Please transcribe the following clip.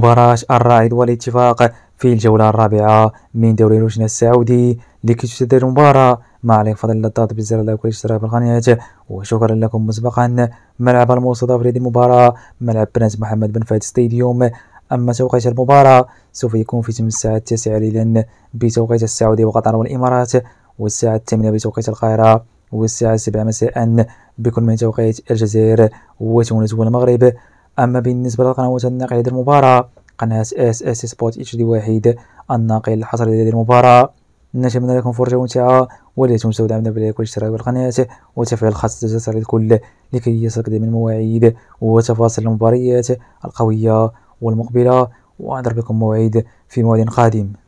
مباراة الرائد والاتفاق في الجولة الرابعة من دوري روشنا السعودي. لكي تشاهد المباراة ما عليك فضل الضغط بزر اللايك والاشتراك في القناة، وشكرا لكم مسبقا. ملعب المستضاف لهذه المباراة ملعب بنات محمد بن فهد ستاديوم. أما توقيت المباراة سوف يكون في تمام الساعة 9 ليلا بتوقيت السعودية وقطر والإمارات، والساعة 8 بتوقيت القاهرة، والساعة 7 مساء بكل من توقيت الجزائر وتونس والمغرب. أما بالنسبة للقنوات الناقلة لهذه المباراة، قناة اس سبورت اتش دي واحد الناقل الحصري لهذه المباراة. نتمنى لكم فرجة ممتعة، ولا تنسوا دعمنا باللايك والاشتراك بالقناة وتفعيل الخاص الجرس للكل لكي يصلك دائما المواعيد وتفاصيل المباريات القوية والمقبلة. وأنتظر بكم موعد في موعد قادم.